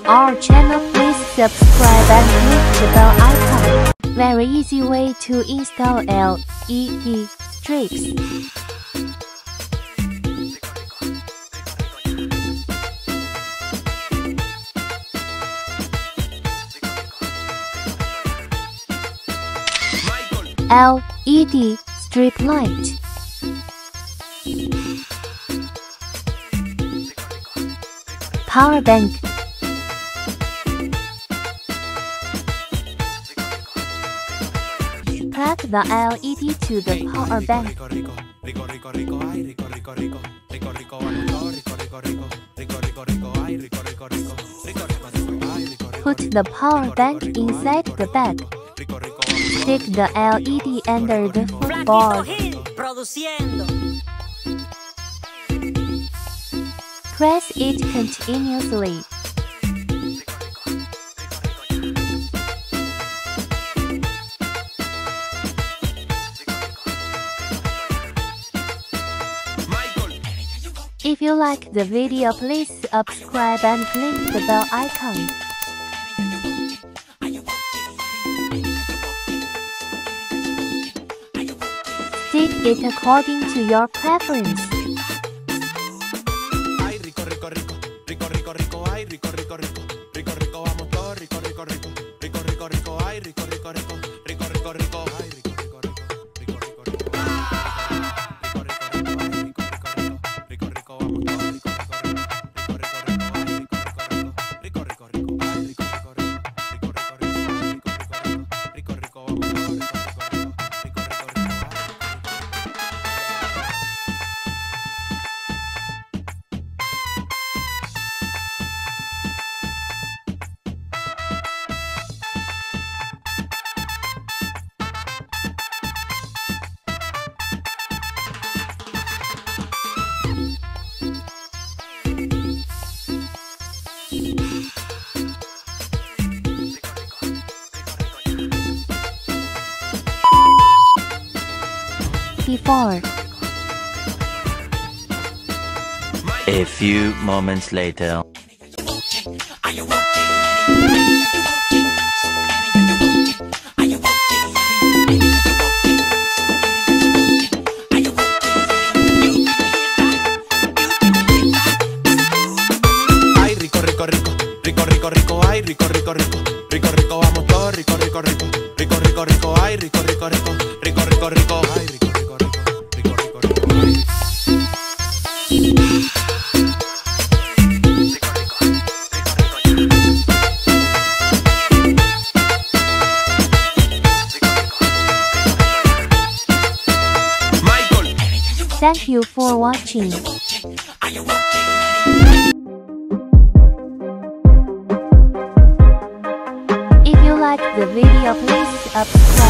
our channel, please subscribe and click the bell icon. Very easy way to install LED strips. LED strip light. Power bank. Plug the LED to the power bank. Put the power bank inside the bag. Stick the LED under the footboard. Press it continuously. If you like the video, please subscribe and click the bell icon. Stick it according to your preference. Before. A few moments later. Ay, rico, rico, rico, rico, rico, rico, ay, rico, rico, rico, rico, rico, vamos todo, rico, rico, rico, rico, rico, rico, ay, rico, rico, rico, rico, rico, rico, ay, rico. Thank you for watching. If you like the video, please subscribe.